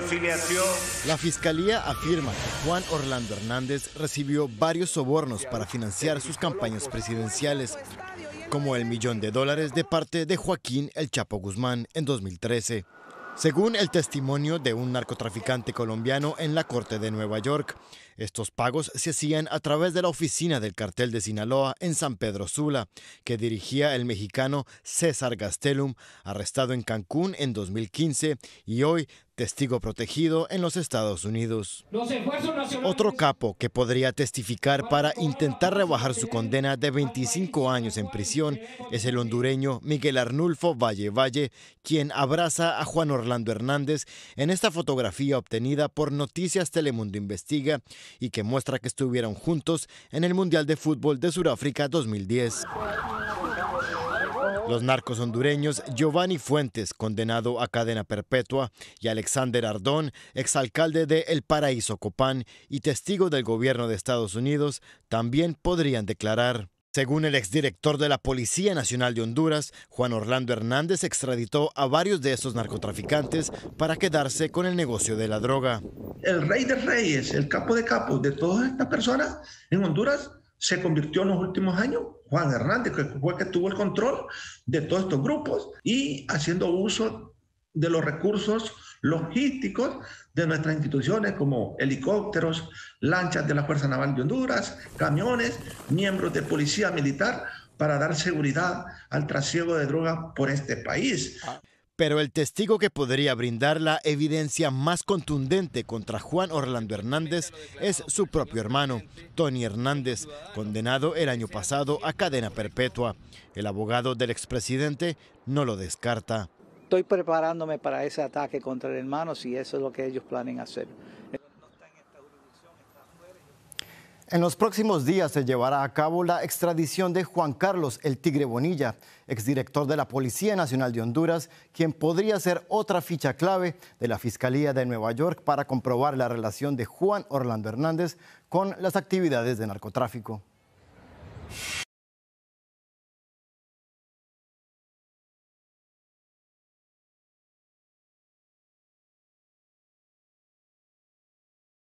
La Fiscalía afirma que Juan Orlando Hernández recibió varios sobornos para financiar sus campañas presidenciales, como el $1.000.000 de parte de Joaquín El Chapo Guzmán en 2013. Según el testimonio de un narcotraficante colombiano en la Corte de Nueva York, estos pagos se hacían a través de la oficina del cartel de Sinaloa en San Pedro Sula, que dirigía el mexicano César Gastelum, arrestado en Cancún en 2015 y hoy testigo protegido en los Estados Unidos. Otro capo que podría testificar para intentar rebajar su condena de 25 años en prisión es el hondureño Miguel Arnulfo Valle Valle, quien abraza a Juan Orlando Hernández en esta fotografía obtenida por Noticias Telemundo Investiga y que muestra que estuvieron juntos en el Mundial de Fútbol de Sudáfrica 2010. Los narcos hondureños Giovanni Fuentes, condenado a cadena perpetua, y Alexander Ardón, exalcalde de El Paraíso Copán y testigo del gobierno de Estados Unidos, también podrían declarar. Según el exdirector de la Policía Nacional de Honduras, Juan Orlando Hernández extraditó a varios de esos narcotraficantes para quedarse con el negocio de la droga. El rey de reyes, el capo de capos de todas estas personas en Honduras se convirtió en los últimos años Juan Hernández, que fue el que tuvo el control de todos estos grupos y haciendo uso de los recursos logísticos de nuestras instituciones como helicópteros, lanchas de la Fuerza Naval de Honduras, camiones, miembros de policía militar para dar seguridad al trasiego de droga por este país. Pero el testigo que podría brindar la evidencia más contundente contra Juan Orlando Hernández es su propio hermano, Tony Hernández, condenado el año pasado a cadena perpetua. El abogado del expresidente no lo descarta. Estoy preparándome para ese ataque contra el hermano si eso es lo que ellos planean hacer. En los próximos días se llevará a cabo la extradición de Juan Carlos El Tigre Bonilla, exdirector de la Policía Nacional de Honduras, quien podría ser otra ficha clave de la Fiscalía de Nueva York para comprobar la relación de Juan Orlando Hernández con las actividades de narcotráfico.